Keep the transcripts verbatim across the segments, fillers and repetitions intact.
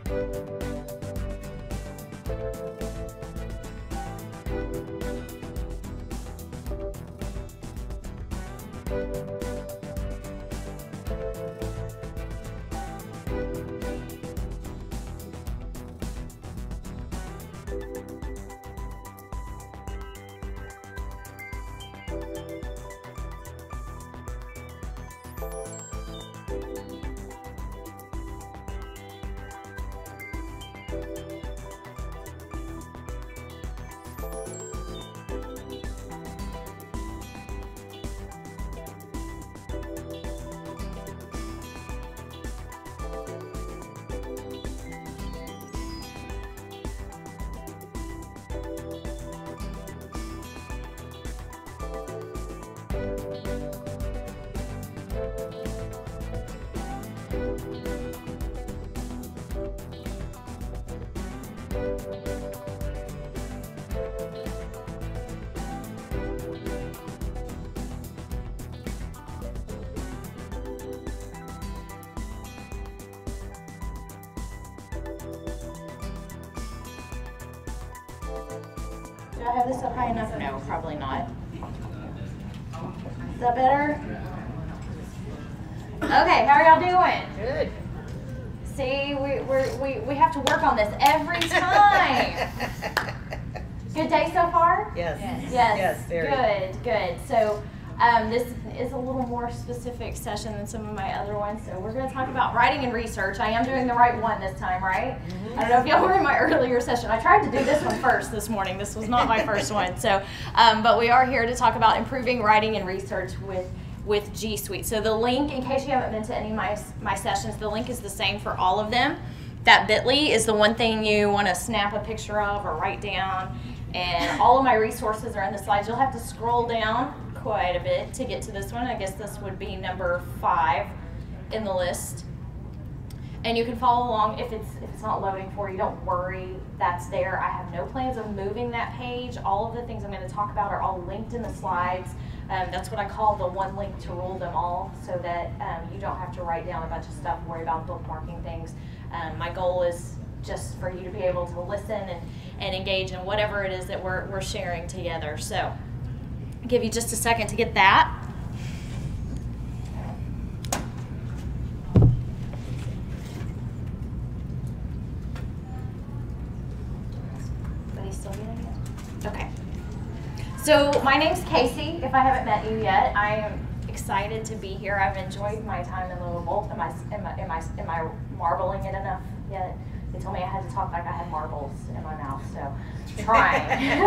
Do I have this up high enough? No, probably not. Is that better? Okay, how are y'all doing? Good. See, we, we're, we, we have to work on this every time. Good day so far? Yes. Yes. Yes, very. Good, good. So um, this is a little more specific session than some of my other ones. So we're going to talk about writing and research. I am doing the right one this time, right? Mm-hmm. I don't know if y'all were in my earlier session. I tried to do this one first this morning. This was not my first one. So, um, but we are here to talk about improving writing and research with with G Suite. So the link, in case you haven't been to any of my, my sessions, the link is the same for all of them. That bit dot L Y is the one thing you want to snap a picture of or write down. And all of my resources are in the slides. You'll have to scroll down quite a bit to get to this one. I guess this would be number five in the list. And you can follow along. If it's, if it's not loading for you, don't worry, that's there. I have no plans of moving that page. All of the things I'm going to talk about are all linked in the slides. Um, that's what I call the one link to rule them all, so that um, you don't have to write down a bunch of stuff, worry about bookmarking things. Um, my goal is just for you to be able to listen and, and engage in whatever it is that we're, we're sharing together. So I'll give you just a second to get that. Everybody still getting it? Okay. So my name's Kasey, if I haven't met you yet. I am excited to be here. I've enjoyed my time in Louisville. Am I, am I, am I, am I marbling it enough yet? They told me I had to talk like I had marbles in my mouth, so trying.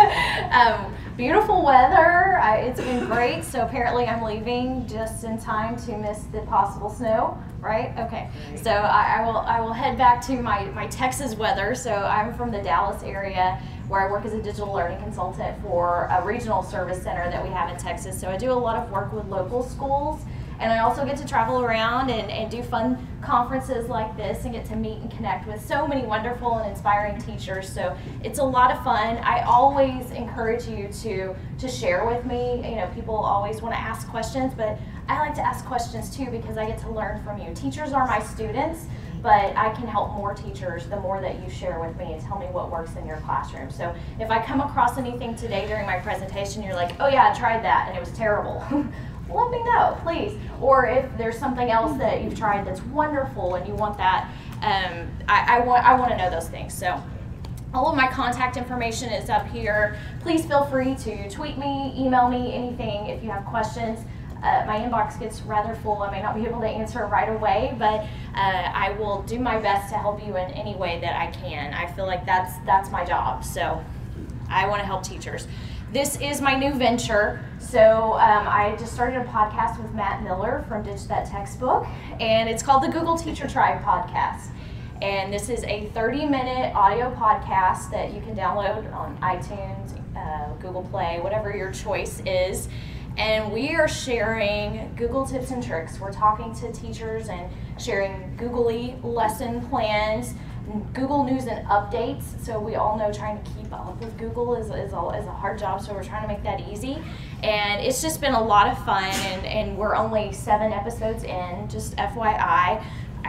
um, beautiful weather. I, it's been great. So apparently I'm leaving just in time to miss the possible snow, right? Okay. So I, I will I will head back to my, my Texas weather. So I'm from the Dallas area, where I work as a digital learning consultant for a regional service center that we have in Texas. So I do a lot of work with local schools. And I also get to travel around and, and do fun conferences like this and get to meet and connect with so many wonderful and inspiring teachers. So it's a lot of fun. I always encourage you to, to share with me. You know, people always want to ask questions, but I like to ask questions too because I get to learn from you. Teachers are my students, but I can help more teachers the more that you share with me and tell me what works in your classroom. So if I come across anything today during my presentation, you're like, oh yeah, I tried that and it was terrible. Let me know, please. Or if there's something else that you've tried that's wonderful and you want that, um, I, I want I want to know those things. So all of my contact information is up here. Please feel free to tweet me, email me, anything if you have questions. Uh, my inbox gets rather full. I may not be able to answer right away, but uh, I will do my best to help you in any way that I can. I feel like that's that's my job. So I want to help teachers. This is my new venture. So um, I just started a podcast with Matt Miller from Ditch That Textbook, and it's called the Google Teacher Tribe Podcast. And this is a thirty minute audio podcast that you can download on iTunes, uh, Google Play, whatever your choice is. And we are sharing Google tips and tricks. We're talking to teachers and sharing Googly lesson plans, Google news and updates. So we all know trying to keep up with Google is, is, a, is a hard job, so we're trying to make that easy. And it's just been a lot of fun, and, and we're only seven episodes in, just F Y I.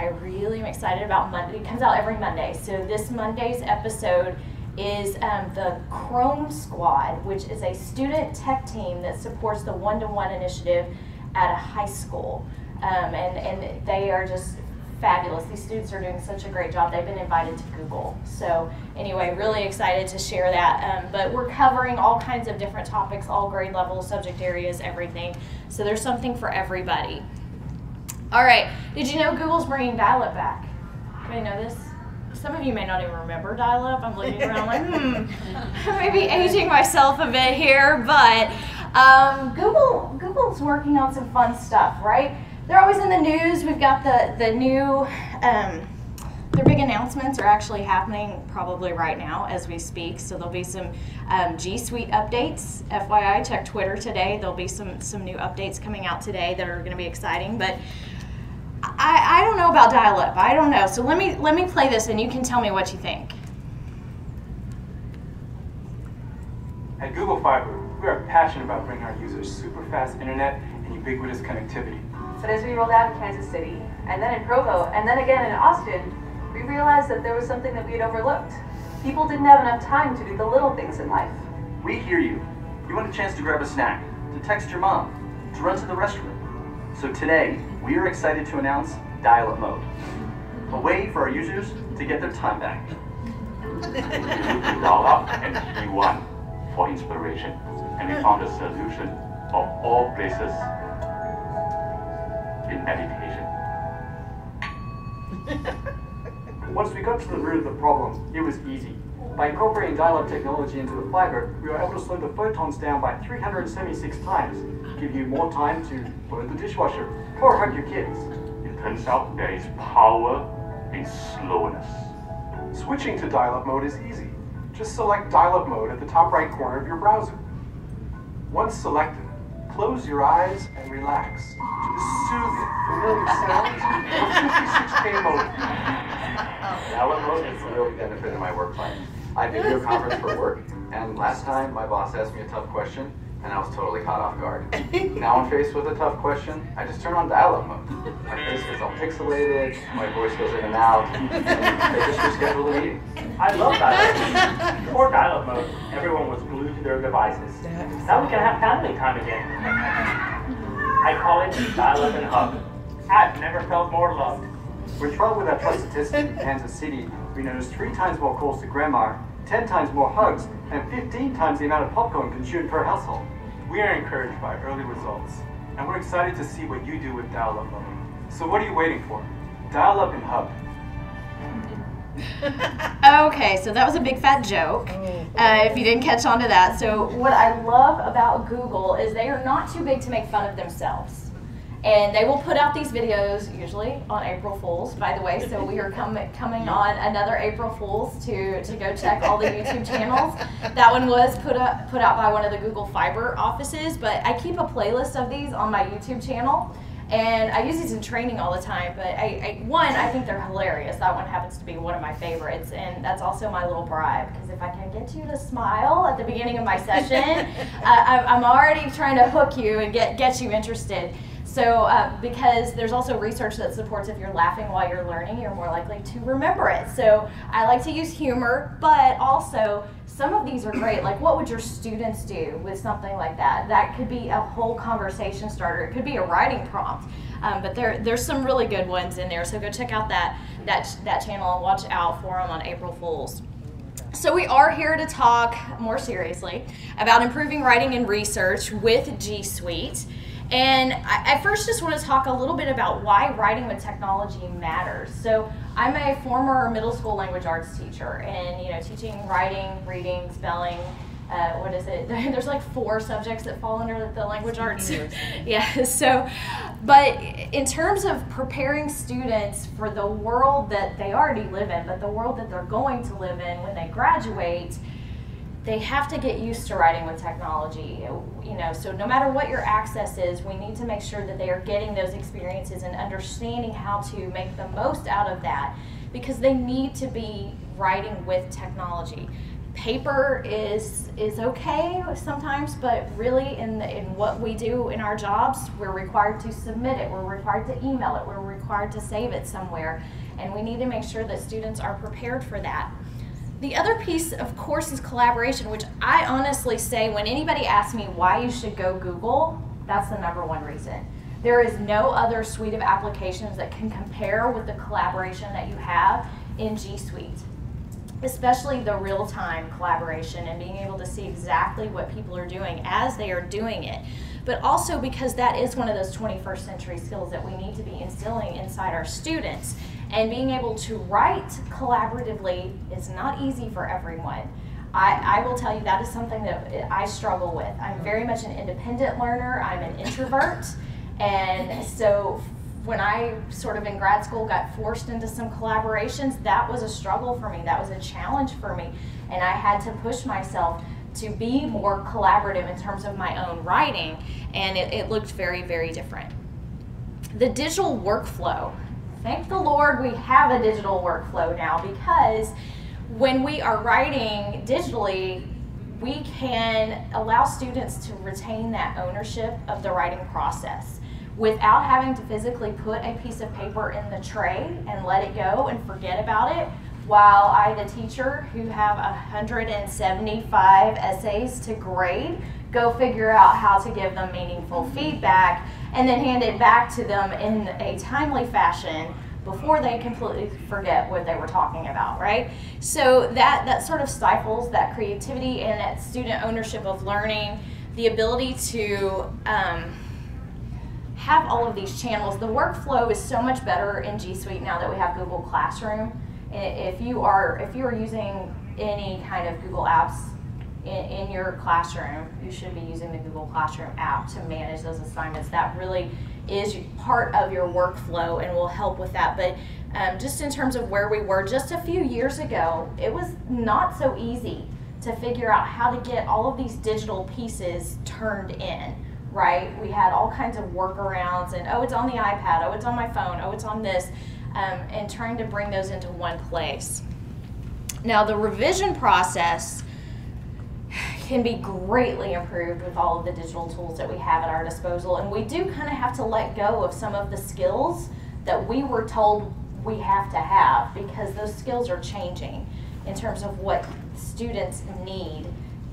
I really am excited about Monday. It comes out every Monday. So this Monday's episode is um, the Chrome Squad, which is a student tech team that supports the one-to-one initiative at a high school. Um, and, and they are just fabulous. These students are doing such a great job. They've been invited to Google. So anyway, really excited to share that. Um, but we're covering all kinds of different topics, all grade levels, subject areas, everything. So there's something for everybody. All right, did you know Google's bringing dial-up back? Anybody know this? Some of you may not even remember dial-up. I'm looking around like, hmm, maybe aging myself a bit here, but um, Google Google's working on some fun stuff, right? They're always in the news. We've got the, the new, um, their big announcements are actually happening probably right now as we speak. So there'll be some um, G Suite updates. F Y I, check Twitter today. There'll be some, some new updates coming out today that are going to be exciting. But I, I don't know about dial-up. I don't know. So let me, let me play this and you can tell me what you think. At Google Fiber, we are passionate about bringing our users super fast internet and ubiquitous connectivity. But as we rolled out in Kansas City, and then in Provo, and then again in Austin, we realized that there was something that we had overlooked. People didn't have enough time to do the little things in life. We hear you. You want a chance to grab a snack, to text your mom, to run to the restroom. So today, we are excited to announce dial-up mode, a way for our users to get their time back. Dial up and T one for inspiration, and we found a solution of all places in meditation. Once we got to the root of the problem, it was easy. By incorporating dial-up technology into the fiber, we were able to slow the photons down by three hundred seventy-six times, give you more time to load the dishwasher or hug your kids. It turns out there is power in slowness. Switching to dial-up mode is easy. Just select dial-up mode at the top right corner of your browser. Once selected, close your eyes and relax to the soothing, familiar sounds of fifty-six K mode. Dial-up mode has really benefited my work life. I video conference for work, and last time my boss asked me a tough question, and I was totally caught off guard. Now I'm faced with a tough question, I just turn on dial-up mode. My face gets all pixelated, my voice goes in and out, and they just reschedule the meeting. I love dial-up. Before dial-up mode, everyone was glued to their devices. Now we can have family time again. I call it dial-up and hug. I've never felt more loved. When trialed with our trust statistic in Kansas City, we noticed three times more calls to grandma, ten times more hugs, and fifteen times the amount of popcorn consumed per household. We are encouraged by early results, and we're excited to see what you do with dial-up mode. So what are you waiting for? Dial up and hub. Okay, so that was a big fat joke, uh, if you didn't catch on to that. So what I love about Google is they are not too big to make fun of themselves. And they will put out these videos, usually on April Fools, by the way, so we are com coming on another April Fools to, to go check all the YouTube channels. That one was put, up, put out by one of the Google Fiber offices, but I keep a playlist of these on my YouTube channel. And I use these in training all the time, but I, I, one, I think they're hilarious. That one happens to be one of my favorites, and that's also my little bribe, because if I can get you to smile at the beginning of my session, uh, I, I'm already trying to hook you and get, get you interested. So, uh, because there's also research that supports if you're laughing while you're learning, you're more likely to remember it. So I like to use humor, but also some of these are great. Like, what would your students do with something like that? That could be a whole conversation starter. It could be a writing prompt. Um, but there, there's some really good ones in there. So go check out that, that, that channel and watch out for them on April Fools. So we are here to talk more seriously about improving writing and research with G Suite. And I, I first just want to talk a little bit about why writing with technology matters. So I'm a former middle school language arts teacher, and you know, teaching writing, reading, spelling. Uh, what is it? There's like four subjects that fall under the language arts. Yeah. So, but in terms of preparing students for the world that they already live in, but the world that they're going to live in when they graduate, they have to get used to writing with technology. You know, so no matter what your access is, we need to make sure that they are getting those experiences and understanding how to make the most out of that, because they need to be writing with technology. paper is is okay sometimes, but really in the, in what we do in our jobs, we're required to submit it, we're required to email it, we're required to save it somewhere, and we need to make sure that students are prepared for that. The other piece, of course, is collaboration, which I honestly say when anybody asks me why you should go Google, that's the number one reason. There is no other suite of applications that can compare with the collaboration that you have in G Suite, especially the real-time collaboration and being able to see exactly what people are doing as they are doing it. But also because that is one of those twenty-first century skills that we need to be instilling inside our students. And being able to write collaboratively is not easy for everyone. I, I will tell you that is something that I struggle with. I'm very much an independent learner. I'm an introvert. And so when I sort of in grad school got forced into some collaborations, that was a struggle for me. That was a challenge for me. And I had to push myself to be more collaborative in terms of my own writing. And it, it looked very, very different. The digital workflow. Thank the Lord we have a digital workflow now, because when we are writing digitally, we can allow students to retain that ownership of the writing process without having to physically put a piece of paper in the tray and let it go and forget about it, while I, the teacher, who have one hundred seventy-five essays to grade, go figure out how to give them meaningful feedback and then hand it back to them in a timely fashion before they completely forget what they were talking about, right? So that, that sort of stifles that creativity and that student ownership of learning, the ability to um, have all of these channels. The workflow is so much better in G Suite now that we have Google Classroom. If you are, if you are using any kind of Google Apps in, in your classroom, you should be using the Google Classroom app to manage those assignments. That really is part of your workflow and will help with that. But um, just in terms of where we were just a few years ago, it was not so easy to figure out how to get all of these digital pieces turned in, right? We had all kinds of workarounds and, oh, it's on the iPad, oh, it's on my phone, oh, it's on this, um, and trying to bring those into one place. Now, the revision process can be greatly improved with all of the digital tools that we have at our disposal, and we do kind of have to let go of some of the skills that we were told we have to have, because those skills are changing in terms of what students need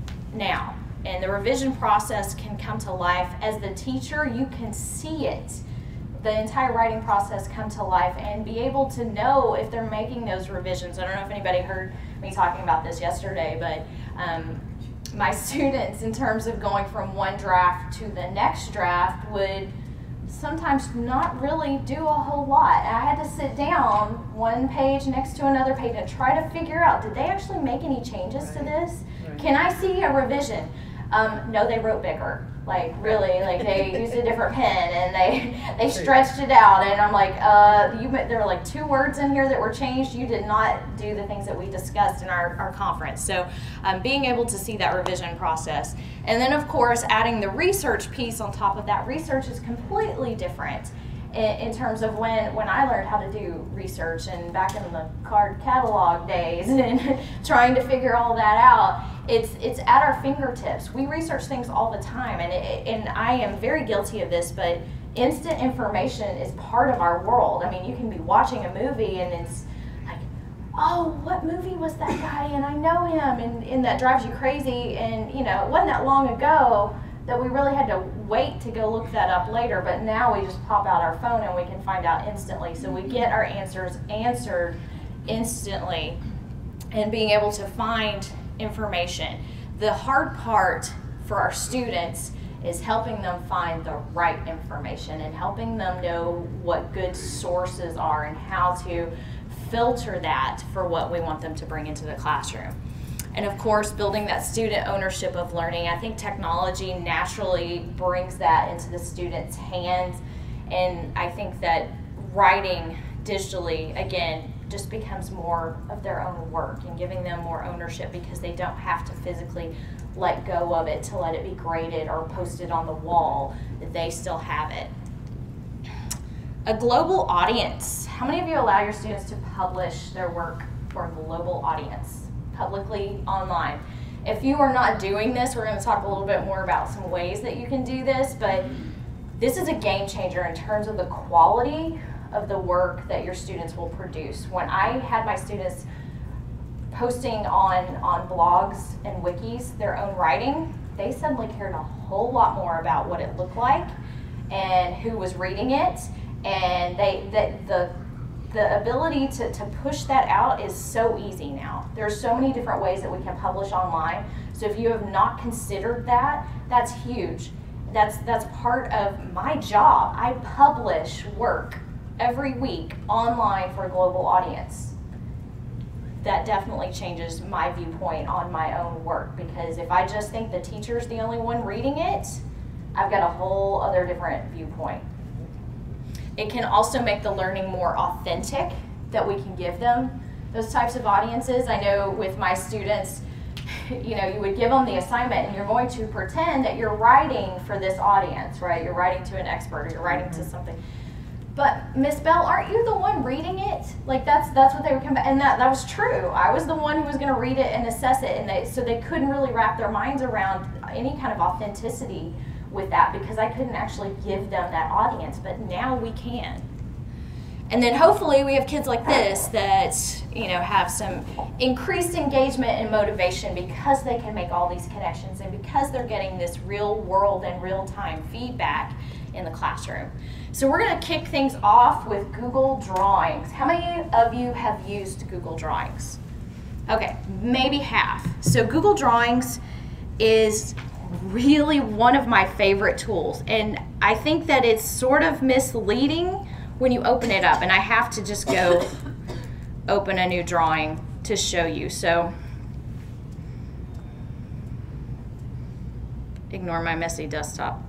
now. And the revision process can come to life. As the teacher, you can see it, the entire writing process come to life, and be able to know if they're making those revisions. I don't know if anybody heard me talking about this yesterday, but um, my students, in terms of going from one draft to the next draft, would sometimes not really do a whole lot. I had to sit down one page next to another page and try to figure out, did they actually make any changes to this? Can I see a revision? Um, no, they wrote bigger. Like, really, like they used a different pen and they they stretched it out, and I'm like, uh, you there were like two words in here that were changed. You did not do the things that we discussed in our, our conference. So um, being able to see that revision process. And then, of course, adding the research piece on top of that. Research is completely different in, in terms of when, when I learned how to do research and back in the card catalog days and trying to figure all that out. It's, it's at our fingertips. We research things all the time, and, it, and I am very guilty of this, but instant information is part of our world. I mean, you can be watching a movie and it's like, oh, what movie was that guy? And I know him, and, and that drives you crazy. And, you know, it wasn't that long ago that we really had to wait to go look that up later, but now we just pop out our phone and we can find out instantly. So we get our answers answered instantly, and being able to find information. The hard part for our students is helping them find the right information and helping them know what good sources are and how to filter that for what we want them to bring into the classroom. And of course, building that student ownership of learning. I think technology naturally brings that into the students' hands, and I think that writing digitally, again, just becomes more of their own work and giving them more ownership, because they don't have to physically let go of it to let it be graded or posted on the wall. They still have it. A global audience. How many of you allow your students to publish their work for a global audience? publicly online. If you are not doing this, we're going to talk a little bit more about some ways that you can do this, but this is a game changer in terms of the quality of the work that your students will produce. When I had my students posting on, on blogs and wikis their own writing, they suddenly cared a whole lot more about what it looked like and who was reading it, and they that the the ability to, to push that out is so easy now. There's so many different ways that we can publish online. So if you have not considered that, that's huge. That's that's part of my job. I publish work every week online for a global audience. That definitely changes my viewpoint on my own work, because if I just think the teacher's the only one reading it, I've got a whole other different viewpoint. It can also make the learning more authentic, that we can give them those types of audiences. I know with my students, you know, you would give them the assignment and you're going to pretend that you're writing for this audience, right? You're writing to an expert or you're writing to something. But Miss Bell, aren't you the one reading it? Like that's that's what they would come back, and that, that was true. I was the one who was going to read it and assess it, and they, so they couldn't really wrap their minds around any kind of authenticity with that, because I couldn't actually give them that audience, but now we can. And then hopefully we have kids like this that, you know, have some increased engagement and motivation because they can make all these connections and because they're getting this real world and real time feedback in the classroom. So we're going to kick things off with Google Drawings. How many of you have used Google Drawings? Okay, maybe half. So Google Drawings is really one of my favorite tools, and I think that it's sort of misleading when you open it up, and I have to just go open a new drawing to show you. So ignore my messy desktop.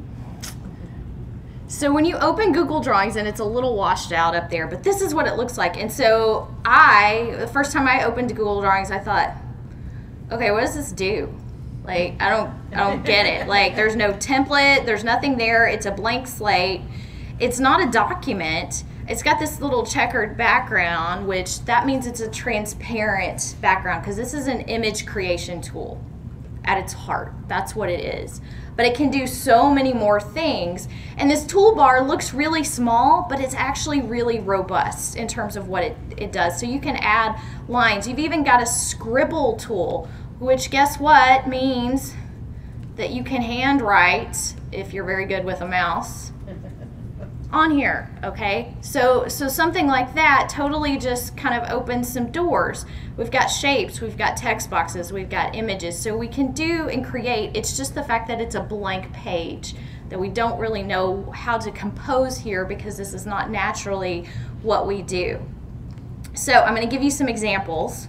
So when you open Google Drawings, and it's a little washed out up there, but this is what it looks like. And so I, the first time I opened Google Drawings, I thought, okay, what does this do? Like, I don't, I don't get it. Like, there's no template, there's nothing there, it's a blank slate. It's not a document. It's got this little checkered background, which that means it's a transparent background, because this is an image creation tool at its heart. That's what it is. But it can do so many more things. And this toolbar looks really small, but it's actually really robust in terms of what it, it does. So you can add lines. You've even got a scribble tool, which guess what means that you can handwrite, if you're very good with a mouse, on here, okay? So so something like that totally just kind of opens some doors. We've got shapes, we've got text boxes, we've got images, so we can do and create. It's just the fact that it's a blank page that we don't really know how to compose here, because this is not naturally what we do. So I'm going to give you some examples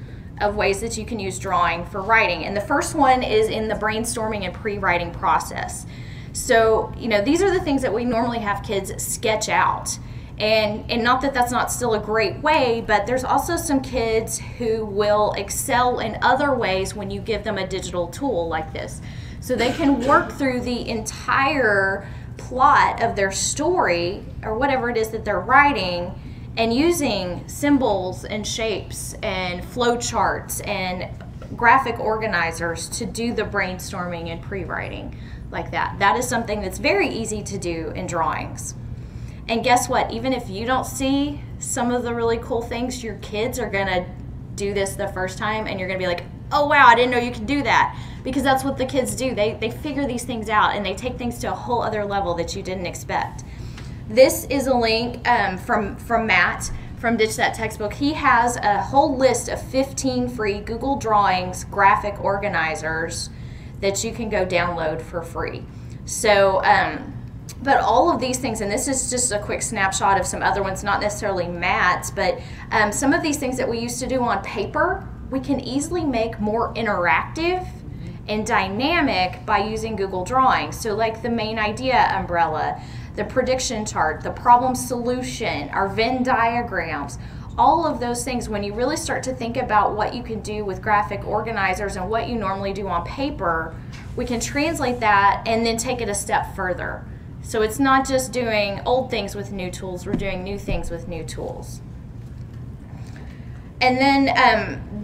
of ways that you can use drawing for writing. And the first one is in the brainstorming and pre-writing process. So, you know, these are the things that we normally have kids sketch out. And, and not that that's not still a great way, but there's also some kids who will excel in other ways when you give them a digital tool like this. So they can work through the entire plot of their story, or whatever it is that they're writing, and using symbols and shapes and flow charts and graphic organizers to do the brainstorming and pre-writing like that. That is something that's very easy to do in drawings. And guess what? Even if you don't see some of the really cool things, your kids are going to do this the first time, and you're going to be like, oh wow, I didn't know you could do that. Because that's what the kids do. They, they figure these things out, and they take things to a whole other level that you didn't expect. This is a link um, from, from Matt from Ditch That Textbook. He has a whole list of fifteen free Google Drawings graphic organizers that you can go download for free. So, um, but all of these things, and this is just a quick snapshot of some other ones, not necessarily Matt's, but um, some of these things that we used to do on paper, we can easily make more interactive and dynamic by using Google Drawings. So like the main idea umbrella, the prediction chart, the problem solution, our Venn diagrams, all of those things, when you really start to think about what you can do with graphic organizers and what you normally do on paper, we can translate that and then take it a step further. So it's not just doing old things with new tools, we're doing new things with new tools. And then um,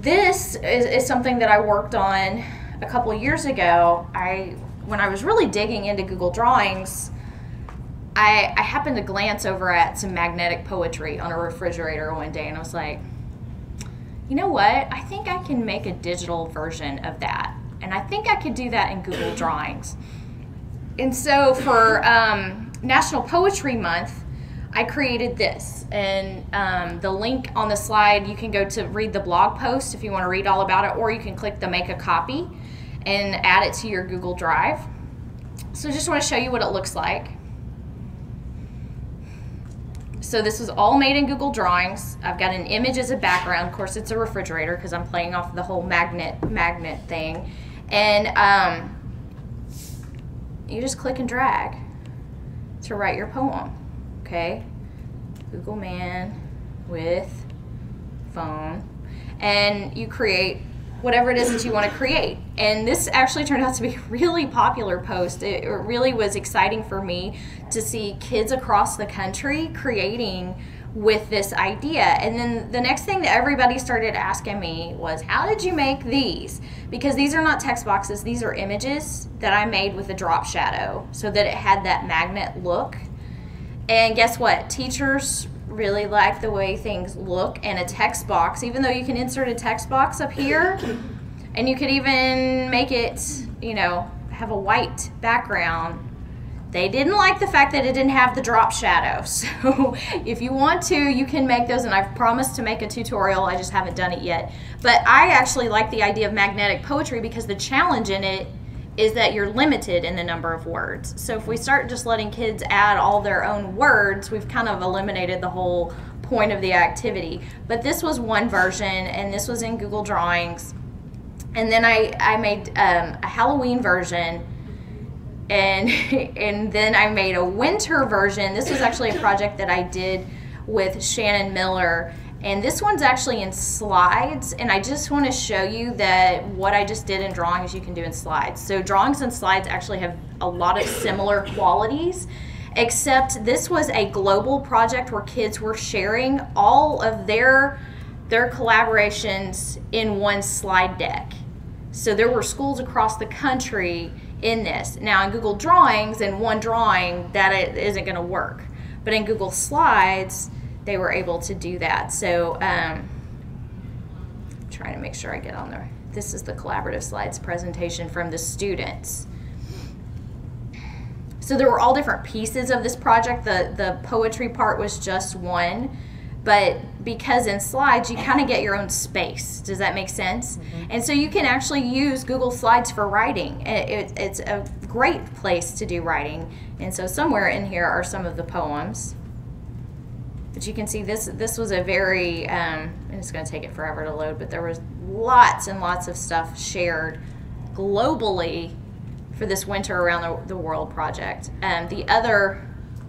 this is, is something that I worked on a couple years ago. I, when I was really digging into Google Drawings, I, I happened to glance over at some magnetic poetry on a refrigerator one day, and I was like, you know what? I think I can make a digital version of that. And I think I could do that in Google Drawings. And so for um, National Poetry Month, I created this. And um, the link on the slide, you can go to read the blog post if you want to read all about it, or you can click the make a copy and add it to your Google Drive. So I just want to show you what it looks like. So this was all made in Google Drawings. I've got an image as a background. Of course, it's a refrigerator because I'm playing off the whole magnet magnet thing. And um, you just click and drag to write your poem. Okay, Google man with phone, and you create whatever it is that you want to create. And this actually turned out to be a really popular post. It, it really was exciting for me to see kids across the country creating with this idea. And then the next thing that everybody started asking me was, how did you make these? Because these are not text boxes, these are images that I made with a drop shadow so that it had that magnet look. And guess what? Teachers really like the way things look in a text box, even though you can insert a text box up here, and you could even make it, you know, have a white background. They didn't like the fact that it didn't have the drop shadow. So if you want to, you can make those, and I've promised to make a tutorial. I just haven't done it yet. But I actually like the idea of magnetic poetry because the challenge in it is that you're limited in the number of words. So if we start just letting kids add all their own words, we've kind of eliminated the whole point of the activity. But this was one version, and this was in Google Drawings. And then I, I made um, a Halloween version, and, and then I made a winter version. This was actually a project that I did with Shannon Miller. And this one's actually in slides, and I just want to show you that what I just did in drawings you can do in slides. So drawings and slides actually have a lot of similar qualities, except this was a global project where kids were sharing all of their, their collaborations in one slide deck. So there were schools across the country in this. Now in Google Drawings, in one drawing, that isn't going to work. But in Google Slides, they were able to do that. So um, I'm trying to make sure I get on there. This is the collaborative slides presentation from the students. So there were all different pieces of this project. The, the poetry part was just one, but because in slides you kind of get your own space. Does that make sense? Mm-hmm. And so you can actually use Google Slides for writing. It, it, it's a great place to do writing. And so somewhere in here are some of the poems. But you can see this this was a very, um, and it's going to take it forever to load, but there was lots and lots of stuff shared globally for this Winter Around the, the World project. Um, the other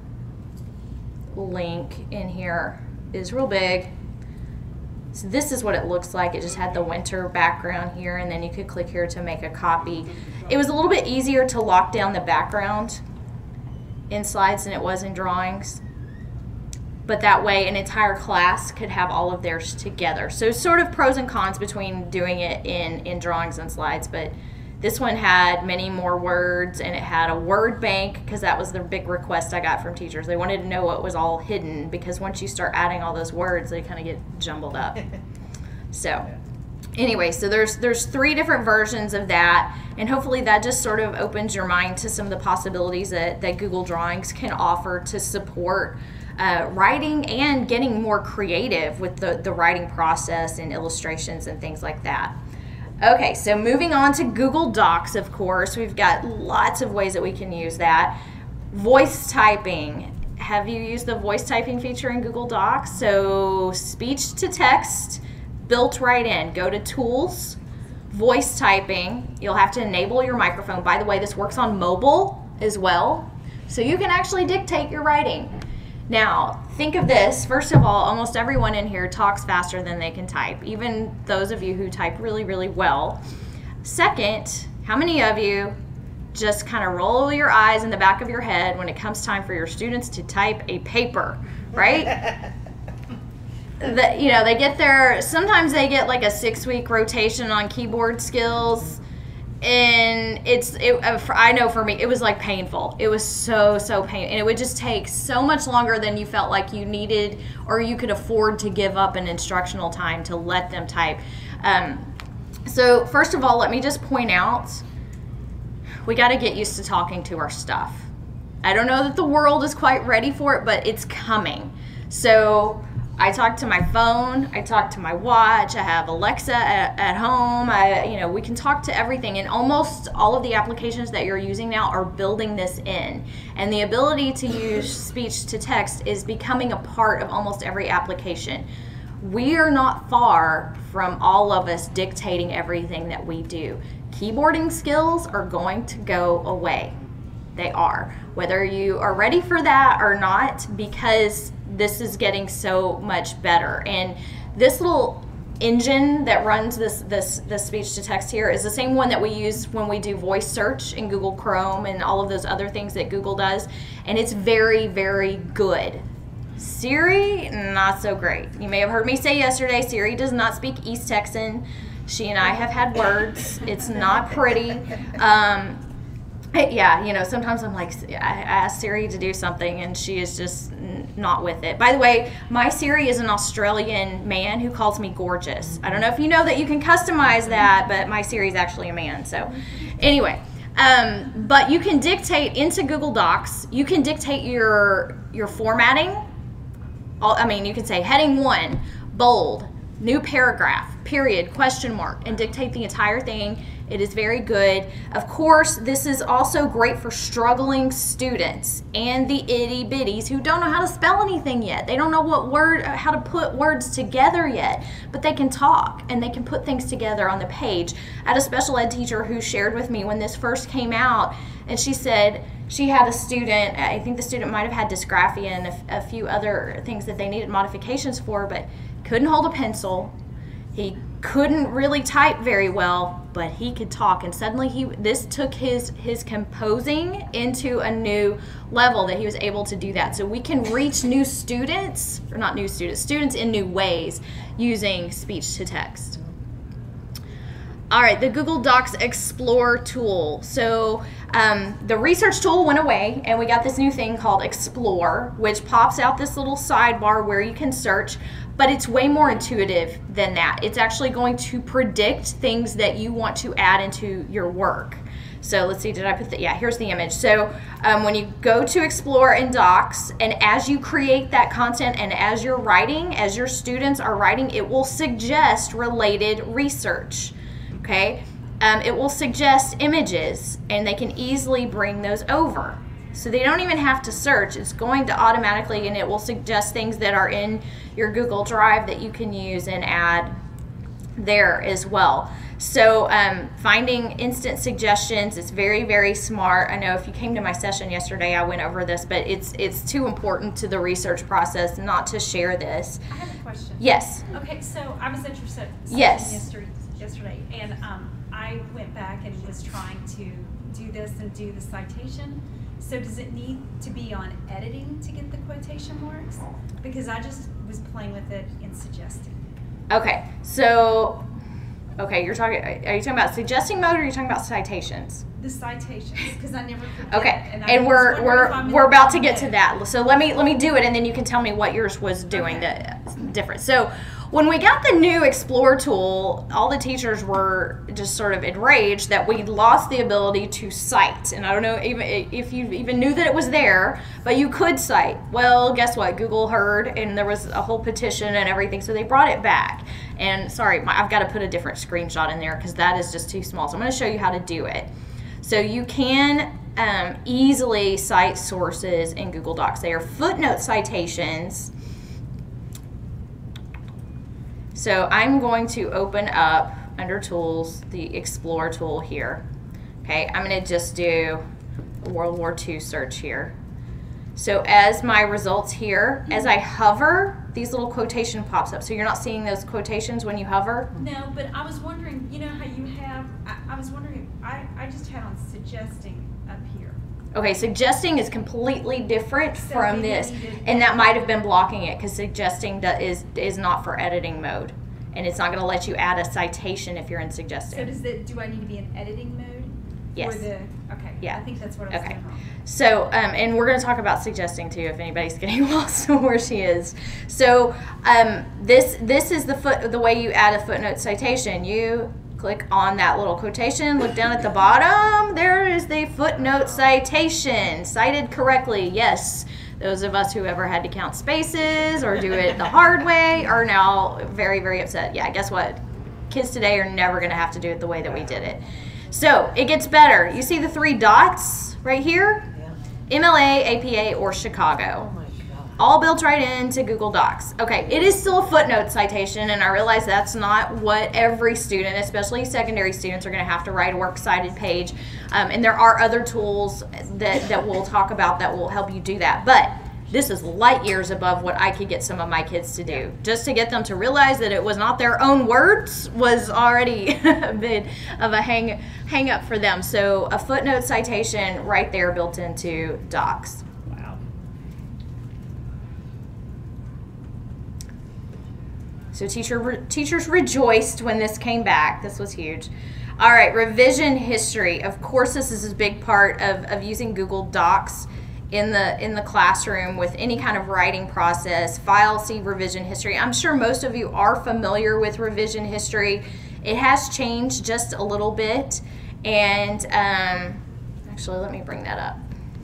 link in here is real big. So this is what it looks like. It just had the winter background here, and then you could click here to make a copy. It was a little bit easier to lock down the background in slides than it was in drawings. But that way an entire class could have all of theirs together. So sort of pros and cons between doing it in, in drawings and slides, but this one had many more words, and it had a word bank, because that was the big request I got from teachers. They wanted to know what was all hidden, because once you start adding all those words, they kind of get jumbled up. So anyway, so there's there's three different versions of that, and hopefully that just sort of opens your mind to some of the possibilities that, that Google Drawings can offer to support Uh, writing and getting more creative with the, the writing process and illustrations and things like that. Okay, so moving on to Google Docs, of course, we've got lots of ways that we can use that. Voice typing. Have you used the voice typing feature in Google Docs? So speech to text built right in. Go to Tools, Voice Typing. You'll have to enable your microphone. By the way, this works on mobile as well, so you can actually dictate your writing. Now, think of this. First of all, almost everyone in here talks faster than they can type, even those of you who type really, really well. Second, how many of you just kind of roll your eyes in the back of your head when it comes time for your students to type a paper, right? the, you know, they get their, sometimes they get like a six week rotation on keyboard skills. And it's, it, I know for me, it was like painful. It was so, so painful. And it would just take so much longer than you felt like you needed or you could afford to give up an instructional time to let them type. Um, so first of all, let me just point out, we got to get used to talking to our stuff. I don't know that the world is quite ready for it, but it's coming. So I talk to my phone, I talk to my watch, I have Alexa at, at home, I, you know, we can talk to everything, and almost all of the applications that you're using now are building this in. And the ability to use speech to text is becoming a part of almost every application. We are not far from all of us dictating everything that we do. Keyboarding skills are going to go away. They are. Whether you are ready for that or not, because this is getting so much better. And this little engine that runs this this this speech to text here is the same one that we use when we do voice search in Google Chrome and all of those other things that Google does, and it's very, very good. Siri, not so great. You may have heard me say yesterday, Siri does not speak East Texan. She and I have had words. It's not pretty. Um, Yeah, you know, sometimes I'm like, I ask Siri to do something and she is just not with it. By the way, my Siri is an Australian man who calls me gorgeous. I don't know if you know that you can customize that, but my Siri is actually a man. So anyway, um, but you can dictate into Google Docs. You can dictate your, your formatting. I mean, you can say heading one, bold, new paragraph, period, question mark, and dictate the entire thing. It is very good. Of course, this is also great for struggling students and the itty bitties who don't know how to spell anything yet. They don't know what word, how to put words together yet, but they can talk and they can put things together on the page. I had a special ed teacher who shared with me when this first came out, and she said she had a student, I think the student might have had dysgraphia and a, a few other things that they needed modifications for, but couldn't hold a pencil. He couldn't really type very well, but he could talk, and suddenly he this took his his composing into a new level that he was able to do that. So we can reach new students, or not new students, students in new ways using speech to text. All right, the Google Docs Explore tool. So um, the research tool went away, and we got this new thing called Explore, which pops out this little sidebar where you can search, but it's way more intuitive than that. It's actually going to predict things that you want to add into your work. So let's see, did I put the, yeah, here's the image. So um, when you go to Explore in Docs, and as you create that content and as you're writing, as your students are writing, it will suggest related research. Okay, um, it will suggest images, and they can easily bring those over. So they don't even have to search. It's going to automatically, and it will suggest things that are in your Google Drive that you can use and add there as well. So um, finding instant suggestions is very, very smart. I know if you came to my session yesterday, I went over this, but it's it's too important to the research process not to share this. I have a question. Yes. Okay, so I was interested in yes. yesterday, yesterday, and um, I went back and was trying to do this and do the citation. So does it need to be on editing to get the quotation marks? Because I just was playing with it and suggesting. Okay, so, okay, you're talking, are you talking about suggesting mode, or are you talking about citations? The citations, because I never forget. Okay, and, and we're we're we're about to get to that. So let me let me do it, and then you can tell me what yours was doing okay. that different. So when we got the new Explore tool, all the teachers were just sort of enraged that we lost the ability to cite. And I don't know even if you even knew that it was there, but you could cite. Well, guess what? Google heard, and there was a whole petition and everything, so they brought it back. And sorry, my, I've got to put a different screenshot in there because that is just too small. So I'm going to show you how to do it. So you can um, easily cite sources in Google Docs. They are footnote citations. So I'm going to open up under Tools the Explore tool here. Okay, I'm going to just do a World War Two search here. So as my results here, as I hover, these little quotation pops up. So you're not seeing those quotations when you hover? No, but I was wondering, you know how you have, I, I was wondering, I, I just had on suggesting up here. Okay, suggesting is completely different So from maybe this, I need to- and that might have been blocking it because suggesting do- is is not for editing mode, and it's not going to let you add a citation if you're in suggesting. So does it, do I need to be in editing mode? Yes. Or the, okay. Yeah. I think that's what I was Okay. doing wrong. So, um, and we're going to talk about suggesting too, if anybody's getting lost where she is. So, um, this this is the foot the way you add a footnote citation. You click on that little quotation, look down at the bottom. There is the footnote citation, cited correctly. Yes, those of us who ever had to count spaces or do it the hard way are now very, very upset. Yeah, guess what? Kids today are never going to have to do it the way that we did it. So it gets better. You see the three dots right here? Yeah. M L A, A P A, or Chicago. Oh my God. All built right into Google Docs. Okay, it is still a footnote citation, and I realize that's not what every student, especially secondary students, are going to have to write a works cited page. Um, and there are other tools that, that we'll talk about that will help you do that. But this is light years above what I could get some of my kids to do. Just to get them to realize that it was not their own words was already a bit of a hang, hang up for them. So a footnote citation right there built into Docs. Wow. So teacher re teachers rejoiced when this came back. This was huge. All right, revision history. Of course, this is a big part of, of using Google Docs in the in the classroom with any kind of writing process. File, see revision history. I'm sure most of you are familiar with revision history. It has changed just a little bit, and um, actually let me bring that up.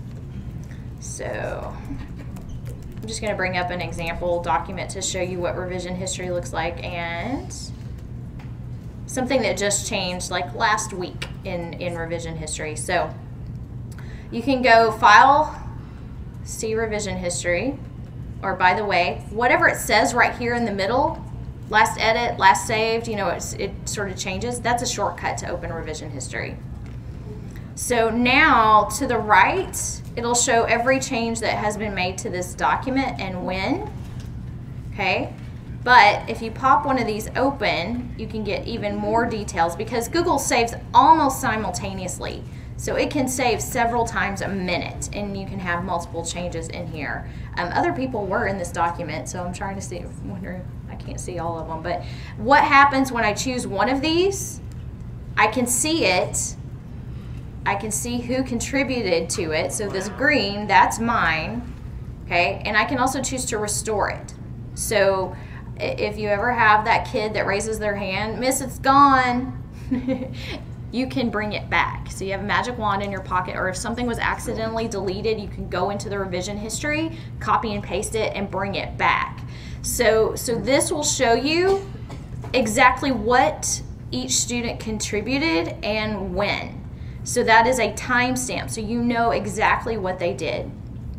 So I'm just going to bring up an example document to show you what revision history looks like, and something that just changed like last week in in revision history. So you can go file, see revision history, or by the way, whatever it says right here in the middle, last edit, last saved, you know, it's, it sort of changes. That's a shortcut to open revision history. So now to the right, it'll show every change that has been made to this document and when, okay? But if you pop one of these open, you can get even more details because Google saves almost simultaneously. So it can save several times a minute, and you can have multiple changes in here. Um, other people were in this document, so I'm trying to see, wonder, I can't see all of them. But what happens when I choose one of these? I can see it. I can see who contributed to it. So this green, that's mine, okay? And I can also choose to restore it. So if you ever have that kid that raises their hand, Miss, it's gone. You can bring it back. So you have a magic wand in your pocket, or if something was accidentally deleted, you can go into the revision history, copy and paste it, and bring it back. So, so this will show you exactly what each student contributed and when. So that is a timestamp, so you know exactly what they did.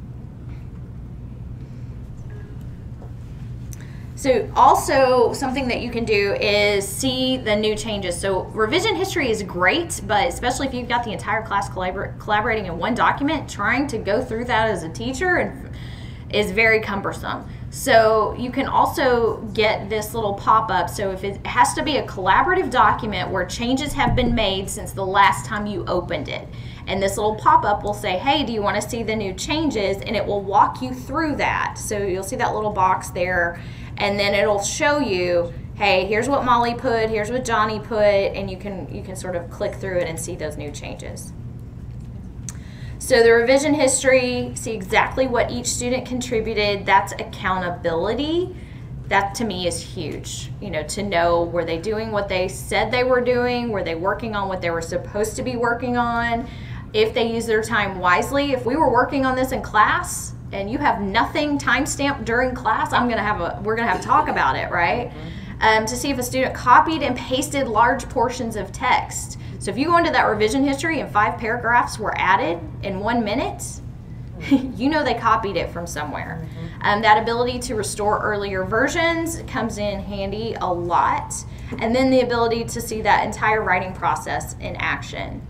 So also something that you can do is see the new changes. So revision history is great, but especially if you've got the entire class collabor collaborating in one document, trying to go through that as a teacher and is very cumbersome. So you can also get this little pop-up. So if it has to be a collaborative document where changes have been made since the last time you opened it. And this little pop-up will say, hey, do you want to see the new changes? And it will walk you through that. So you'll see that little box there. And then it'll show you, hey, here's what Molly put, here's what Johnny put, and you can you can sort of click through it and see those new changes. So the revision history, see exactly what each student contributed. That's accountability. That to me is huge. You know, to know, were they doing what they said they were doing? Were they working on what they were supposed to be working on? If they use their time wisely. If we were working on this in class, and you have nothing timestamped during class, I'm gonna have a, we're gonna have to talk about it, right? Um, to see if a student copied and pasted large portions of text. So if you go into that revision history and five paragraphs were added in one minute, you know they copied it from somewhere. Um, that ability to restore earlier versions comes in handy a lot. And then the ability to see that entire writing process in action.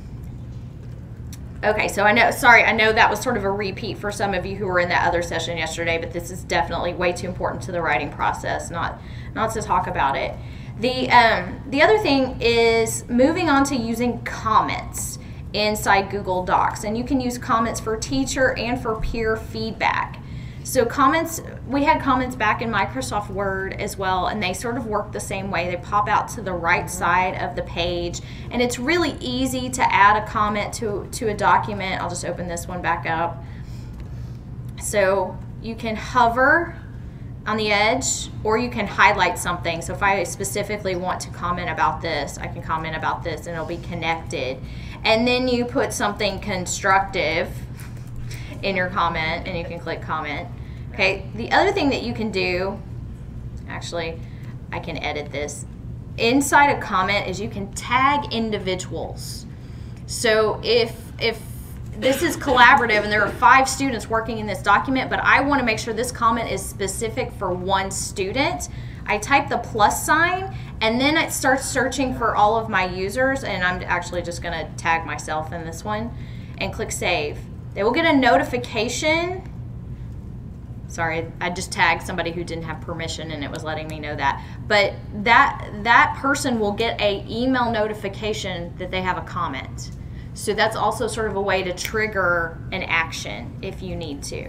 Okay, so I know, sorry, I know that was sort of a repeat for some of you who were in that other session yesterday, but this is definitely way too important to the writing process, not, not to talk about it. The, um, the other thing is moving on to using comments inside Google Docs. And you can use comments for teacher and for peer feedback. So comments, we had comments back in Microsoft Word as well, and they sort of work the same way. They pop out to the right side of the page, and it's really easy to add a comment to, to a document. I'll just open this one back up. So you can hover on the edge, or you can highlight something. So if I specifically want to comment about this, I can comment about this and it'll be connected. And then you put something constructive in your comment and you can click comment. Okay, the other thing that you can do, actually, I can edit this. Inside a comment is you can tag individuals. So if, if this is collaborative and there are five students working in this document, but I want to make sure this comment is specific for one student, I type the plus sign and then it starts searching for all of my users, and I'm actually just going to tag myself in this one and click save. They will get a notification. Sorry, I just tagged somebody who didn't have permission and it was letting me know that. But that, that person will get a email notification that they have a comment. So that's also sort of a way to trigger an action if you need to.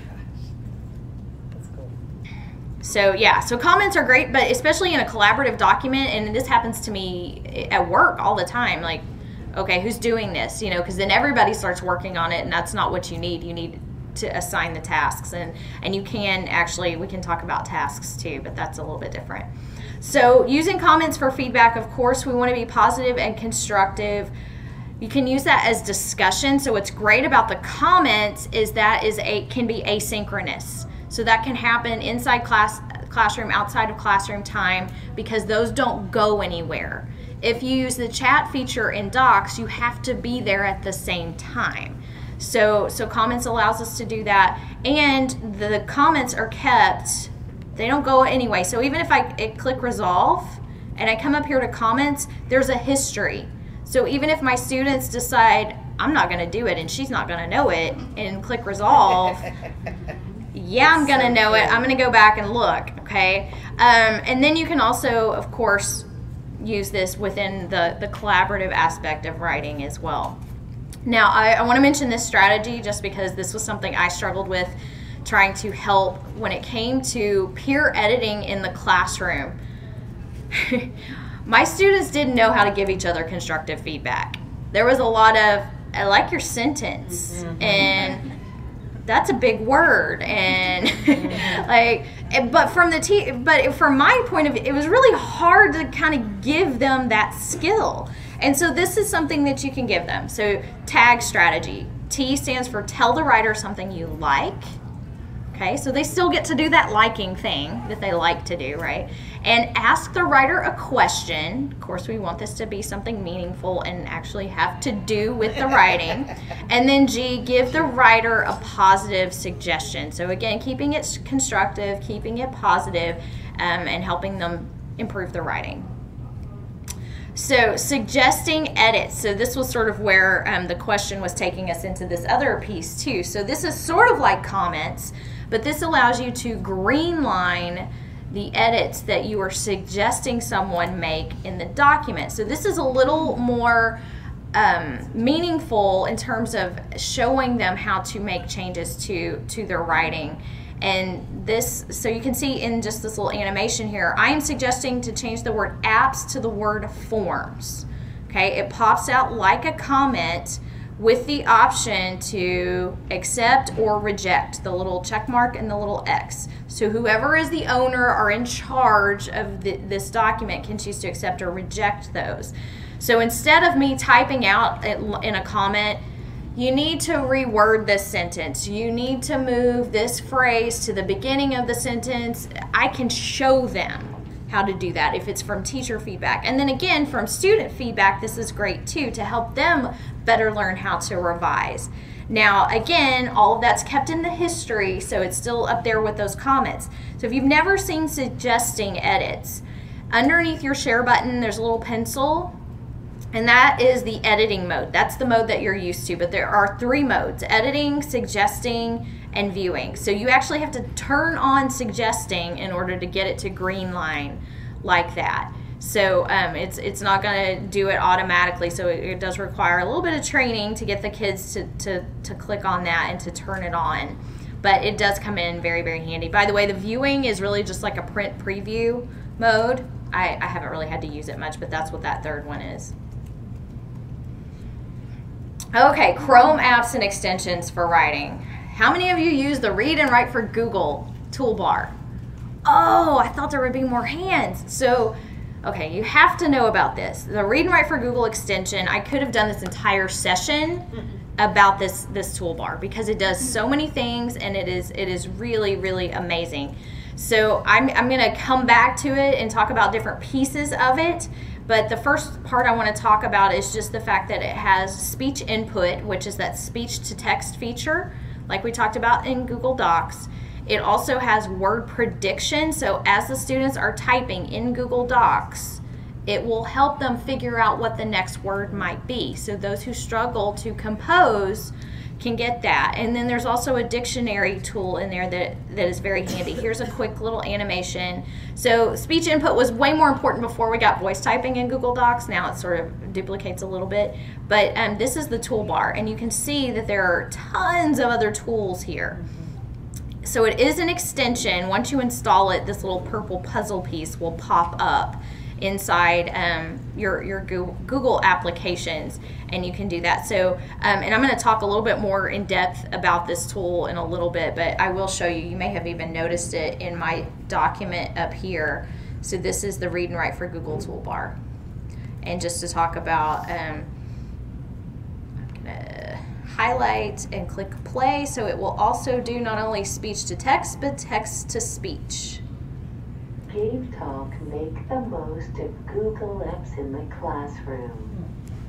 That's cool. So yeah, so comments are great, but especially in a collaborative document, and this happens to me at work all the time, like, okay, who's doing this? You know, because then everybody starts working on it, and that's not what you need. You need to assign the tasks, and and you can actually, we can talk about tasks too, but that's a little bit different. So using comments for feedback, of course, we want to be positive and constructive. You can use that as discussion. So what's great about the comments is that is a can be asynchronous. So that can happen inside class classroom, outside of classroom time, because those don't go anywhere. If you use the chat feature in Docs, you have to be there at the same time. So, so comments allows us to do that, and the comments are kept, they don't go anyway. So even if I, I click resolve and I come up here to comments, there's a history. So even if my students decide I'm not going to do it and she's not going to know it, and click resolve, yeah, I'm going to know it. I'm going to go back and look, okay? Um, and then you can also, of course, use this within the, the collaborative aspect of writing as well. Now, I, I want to mention this strategy just because this was something I struggled with trying to help when it came to peer editing in the classroom. My students didn't know how to give each other constructive feedback. There was a lot of, I like your sentence, mm-hmm. and that's a big word, and like, but from the te but from my point of view, it was really hard to kind of give them that skill. And so this is something that you can give them. So tag strategy. T stands for tell the writer something you like. Okay, so they still get to do that liking thing that they like to do, right? And ask the writer a question. Of course, we want this to be something meaningful and actually have to do with the writing. And then G, give the writer a positive suggestion. So again, keeping it constructive, keeping it positive, um, and helping them improve the writing. So suggesting edits. So this was sort of where um, the question was taking us into this other piece too. So this is sort of like comments, but this allows you to green line the edits that you are suggesting someone make in the document. So this is a little more um, meaningful in terms of showing them how to make changes to, to their writing. And this, so you can see in just this little animation here, I am suggesting to change the word apps to the word forms. Okay, it pops out like a comment with the option to accept or reject, the little check mark and the little X. So whoever is the owner or in charge of the, this document can choose to accept or reject those. So instead of me typing out in a comment, you need to reword this sentence. You need to move this phrase to the beginning of the sentence. I can show them how to do that if it's from teacher feedback. And then again, from student feedback, this is great too, to help them better learn how to revise. Now, again, all of that's kept in the history, so it's still up there with those comments. So if you've never seen suggesting edits, underneath your share button, there's a little pencil, and that is the editing mode. That's the mode that you're used to, but there are three modes: editing, suggesting, and viewing. So you actually have to turn on suggesting in order to get it to green line like that. So um, it's it's not going to do it automatically. So it, it does require a little bit of training to get the kids to, to, to click on that and to turn it on. But it does come in very, very handy. By the way, the viewing is really just like a print preview mode. I, I haven't really had to use it much, but that's what that third one is. Okay, Chrome apps and extensions for writing. How many of you use the Read and Write for Google toolbar? Oh, I thought there would be more hands. So, okay, you have to know about this. The Read and Write for Google extension, I could have done this entire session about this this toolbar because it does so many things and it is it is really, really amazing. So I'm, I'm going to come back to it and talk about different pieces of it. But the first part I want to talk about is just the fact that it has speech input, which is that speech to text feature, like we talked about in Google Docs. It also has word prediction, so as the students are typing in Google Docs, it will help them figure out what the next word might be. So those who struggle to compose can get that. And then there's also a dictionary tool in there that, that is very handy. Here's a quick little animation. So speech input was way more important before we got voice typing in Google Docs. Now it sort of duplicates a little bit. But um, this is the toolbar, and you can see that there are tons of other tools here. So it is an extension. Once you install it, this little purple puzzle piece will pop up inside um, your, your Google applications, and you can do that. So, um, and I'm going to talk a little bit more in depth about this tool in a little bit, but I will show you. You may have even noticed it in my document up here. So this is the Read and Write for Google toolbar. And just to talk about, um, I'm going to highlight and click play, so it will also do not only speech to text, but text to speech. Give talk, make the most of Google Apps in the classroom.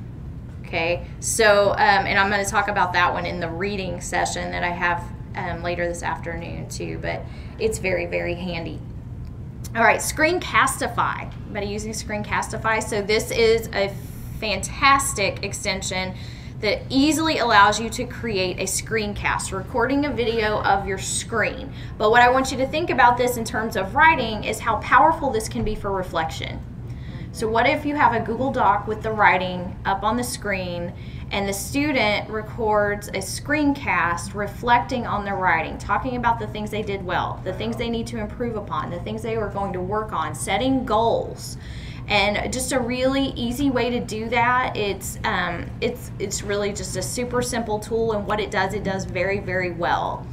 Okay, so, um, and I'm going to talk about that one in the reading session that I have um, later this afternoon too, but it's very, very handy. All right, Screencastify. Anybody using Screencastify? So this is a fantastic extension that easily allows you to create a screencast, recording a video of your screen. But what I want you to think about this in terms of writing is how powerful this can be for reflection. So what if you have a Google Doc with the writing up on the screen and the student records a screencast reflecting on their writing, talking about the things they did well, the things they need to improve upon, the things they were going to work on, setting goals. And just a really easy way to do that. It's um, it's it's really just a super simple tool, and what it does, it does very, very well.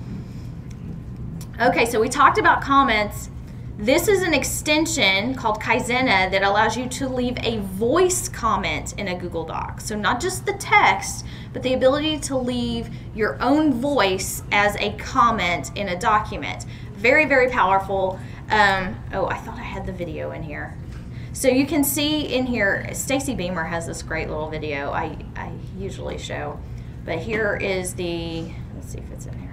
Okay, so we talked about comments. This is an extension called KySTE that allows you to leave a voice comment in a Google Doc. So not just the text, but the ability to leave your own voice as a comment in a document. Very, very powerful. Um, oh, I thought I had the video in here. So you can see in here, Stacy Beamer has this great little video I, I usually show. But here is the, let's see if it's in here.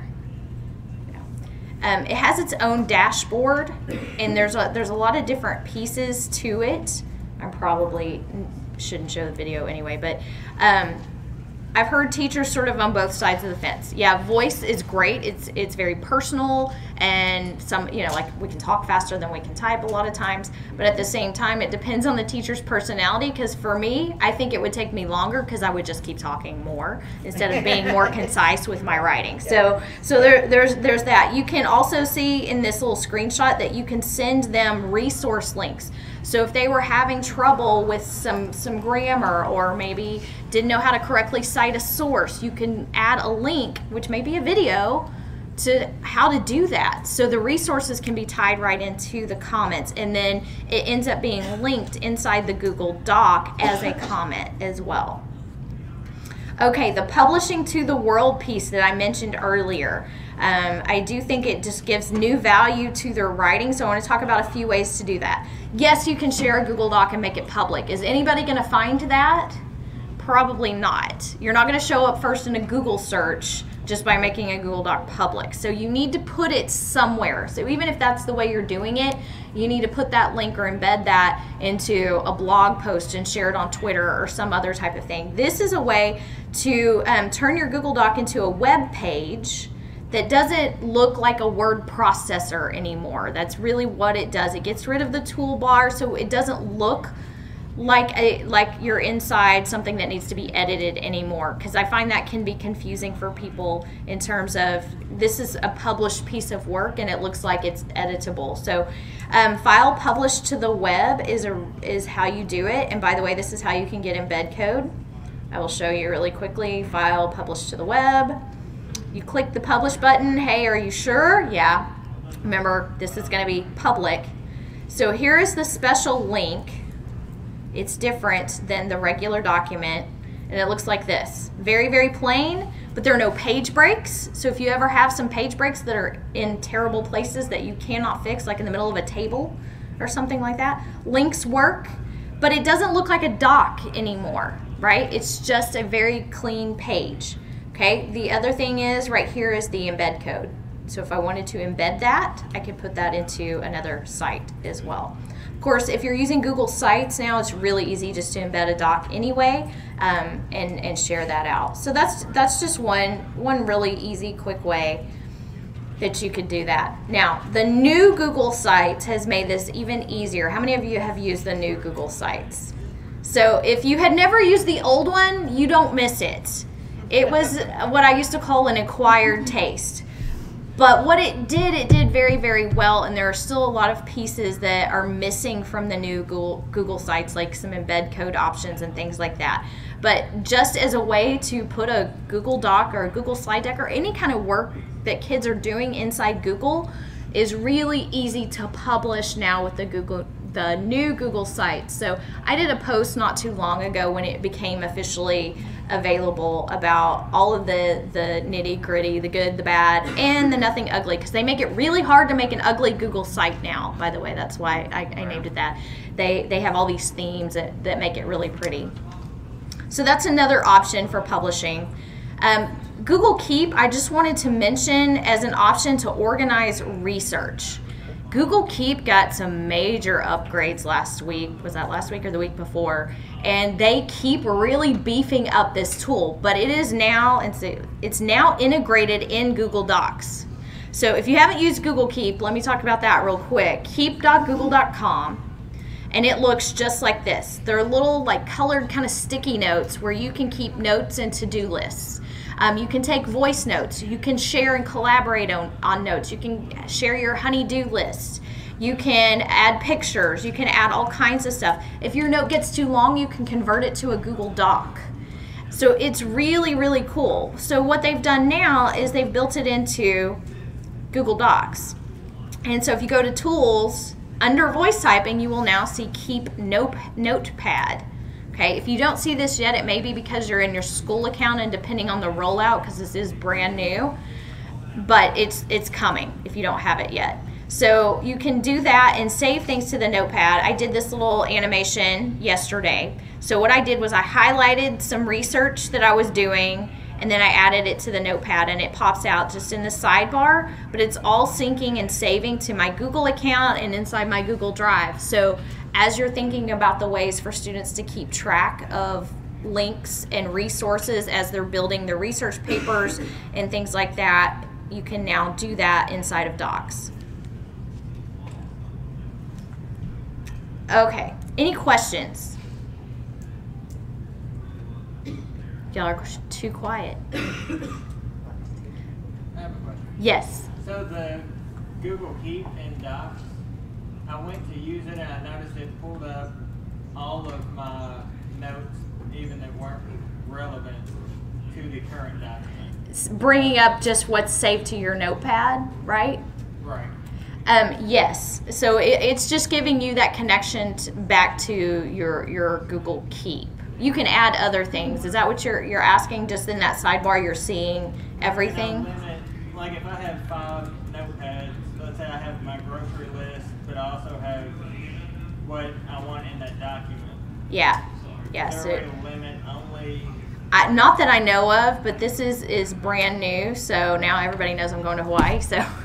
Um, it has its own dashboard, and there's a, there's a lot of different pieces to it. I probably shouldn't show the video anyway, but um, I've heard teachers sort of on both sides of the fence. Yeah, voice is great. It's it's very personal, and some, you know, like we can talk faster than we can type a lot of times, but at the same time, it depends on the teacher's personality, because for me, I think it would take me longer because I would just keep talking more instead of being more concise with my writing. So so there, there's there's that. You can also see in this little screenshot that you can send them resource links. So if they were having trouble with some, some grammar, or maybe didn't know how to correctly cite a source, you can add a link, which may be a video, to how to do that. So the resources can be tied right into the comments, and then it ends up being linked inside the Google Doc as a comment as well. Okay, the publishing to the world piece that I mentioned earlier. Um, I do think it just gives new value to their writing, so I want to talk about a few ways to do that. Yes, you can share a Google Doc and make it public. Is anybody going to find that? Probably not. You're not going to show up first in a Google search just by making a Google Doc public. So you need to put it somewhere. So even if that's the way you're doing it, you need to put that link or embed that into a blog post and share it on Twitter or some other type of thing. This is a way to um, turn your Google Doc into a web page that doesn't look like a word processor anymore. That's really what it does. It gets rid of the toolbar so it doesn't look like a like you're inside something that needs to be edited anymore, because I find that can be confusing for people in terms of this is a published piece of work and it looks like it's editable. So um, file published to the web is a is how you do it. And by the way, this is how you can get embed code. I will show you really quickly. File published to the web. You click the publish button. Hey, are you sure? Yeah. Remember, this is going to be public. So here is the special link. It's different than the regular document, and it looks like this. Very, very plain, but there are no page breaks. So if you ever have some page breaks that are in terrible places that you cannot fix, like in the middle of a table or something like that, links work, but it doesn't look like a doc anymore, right? It's just a very clean page, okay? The other thing is right here is the embed code. So if I wanted to embed that, I could put that into another site as well. Of course, if you're using Google Sites now, it's really easy just to embed a doc anyway um, and, and share that out. So that's that's just one, one really easy, quick way that you could do that. Now, the new Google Sites has made this even easier. How many of you have used the new Google Sites? So if you had never used the old one, you don't miss it. It was what I used to call an acquired taste. But what it did, it did very, very well, and there are still a lot of pieces that are missing from the new Google, Google Sites, like some embed code options and things like that. But just as a way to put a Google Doc or a Google slide deck or any kind of work that kids are doing inside Google is really easy to publish now with the Google, the new Google Sites. So I did a post not too long ago when it became officially available about all of the the nitty gritty, the good, the bad, and the nothing ugly, because they make it really hard to make an ugly Google site now, by the way. That's why I, I named it that. They they have all these themes that, that make it really pretty. So that's another option for publishing. Um, Google Keep, I just wanted to mention as an option to organize research. Google Keep got some major upgrades last week. Was that last week or the week before? And they keep really beefing up this tool, but it is now it's it's now integrated in Google Docs. So if you haven't used Google Keep, let me talk about that real quick. keep dot google dot com, and it looks just like this. They're little like colored kind of sticky notes where you can keep notes and to-do lists. Um, you can take voice notes. You can share and collaborate on, on notes. You can share your honey-do list. You can add pictures. You can add all kinds of stuff. If your note gets too long, you can convert it to a Google Doc. So it's really, really cool. So what they've done now is they've built it into Google Docs. And so if you go to Tools, under voice typing, you will now see Keep Note, Notepad. Okay, if you don't see this yet, it may be because you're in your school account and depending on the rollout, because this is brand new, but it's it's coming if you don't have it yet. So you can do that and save things to the notepad. I did this little animation yesterday. So what I did was I highlighted some research that I was doing, and then I added it to the notepad, and it pops out just in the sidebar, but it's all syncing and saving to my Google account and inside my Google Drive. So as you're thinking about the ways for students to keep track of links and resources as they're building their research papers and things like that, you can now do that inside of Docs. Okay, any questions? Y'all are too quiet. I have a question. Yes. So the Google Keep in Docs, I went to use it and I noticed it pulled up all of my notes, even that weren't relevant to the current document. Bringing up just what's saved to your notepad, right? Right. Um, yes. So it, it's just giving you that connection to, back to your your Google Keep. You can add other things. Is that what you're you're asking? Just in that sidebar, you're seeing everything. Limit, like if I have five notepads, let's say I have my grocery list, but I also have what I want in that document. Yeah. Yeah. Is So. there a way to limit only? I, not that I know of, but this is, is brand new, so now everybody knows I'm going to Hawaii. So, um,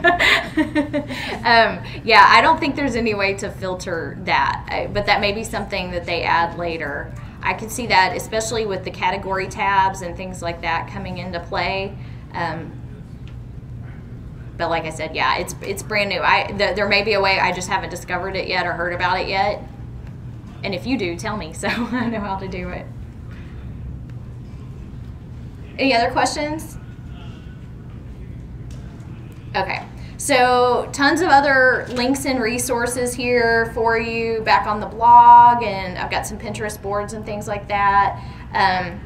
yeah, I don't think there's any way to filter that, I, but that may be something that they add later. I can see that, especially with the category tabs and things like that coming into play. Um, but like I said, yeah, it's it's brand new. I th there may be a way, I just haven't discovered it yet or heard about it yet. And if you do, tell me so I know how to do it. Any other questions? Okay, so tons of other links and resources here for you back on the blog, and I've got some Pinterest boards and things like that. Um,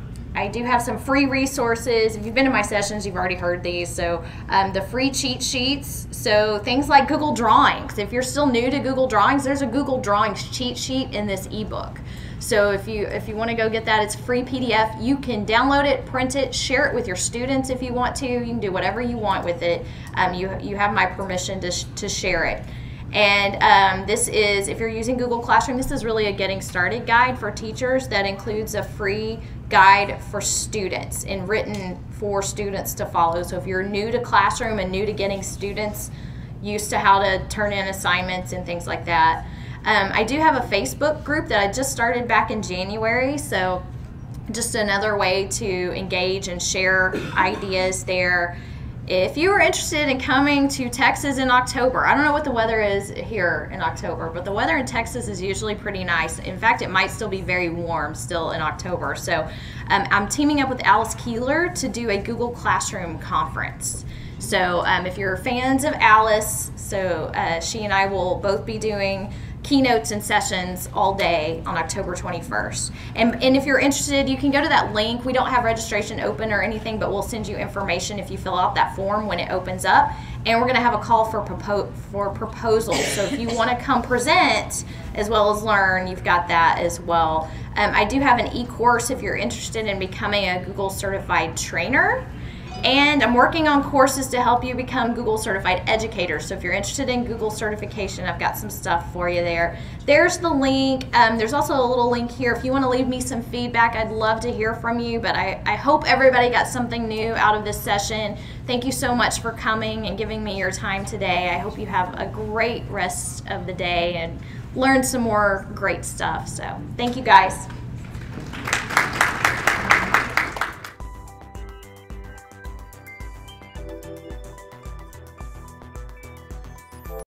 I do have some free resources. If you've been to my sessions, you've already heard these. So um, the free cheat sheets, so things like Google Drawings. If you're still new to Google Drawings, there's a Google Drawings cheat sheet in this ebook. So if you if you want to go get that, it's free P D F. You can download it, print it, share it with your students if you want to. You can do whatever you want with it. Um, you, you have my permission to, sh to share it. And um, this is, if you're using Google Classroom, this is really a getting started guide for teachers that includes a free guide for students and written for students to follow. So if you're new to Classroom and new to getting students used to how to turn in assignments and things like that. Um, I do have a Facebook group that I just started back in January, so just another way to engage and share ideas there. If you are interested in coming to Texas in October, I don't know what the weather is here in October, but the weather in Texas is usually pretty nice. In fact, it might still be very warm still in October. So um, I'm teaming up with Alice Keeler to do a Google Classroom conference. So um, if you're fans of Alice, so uh, she and I will both be doing keynotes and sessions all day on October twenty-first. And, and if you're interested, you can go to that link. We don't have registration open or anything, but we'll send you information if you fill out that form when it opens up. And we're going to have a call for, propo for proposals. So if you want to come present as well as learn, you've got that as well. Um, I do have an e-course if you're interested in becoming a Google certified trainer. And I'm working on courses to help you become Google certified educators. So if you're interested in Google certification, I've got some stuff for you there. There's the link. Um, there's also a little link here. If you want to leave me some feedback, I'd love to hear from you. But I, I hope everybody got something new out of this session. Thank you so much for coming and giving me your time today. I hope you have a great rest of the day and learn some more great stuff. So thank you guys.